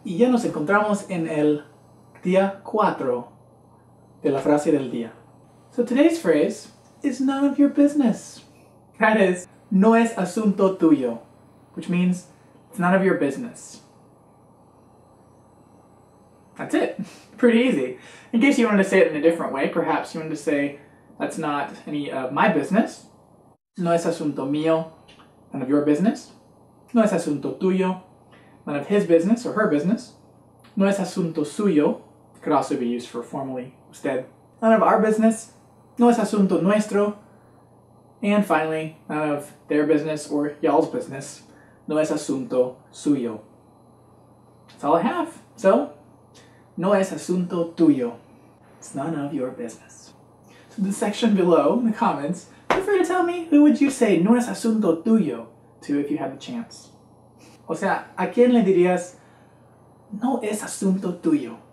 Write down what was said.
Y ya nos encontramos en el día 4 de la frase del día. So today's phrase is none of your business. That is, no es asunto tuyo, which means it's none of your business. That's it. Pretty easy. In case you wanted to say it in a different way, perhaps you wanted to say, that's not any of my business. No es asunto mío, none of your business. No es asunto tuyo, none of his business or her business. No es asunto suyo, could also be used for formally usted. None of our business. No es asunto nuestro. And finally, none of their business or y'all's business. No es asunto suyo. That's all I have. So, no es asunto tuyo. It's none of your business. So the section below, in the comments, feel free to tell me who would you say no es asunto tuyo to if you had the chance. O sea, ¿a quién le dirías no es asunto tuyo?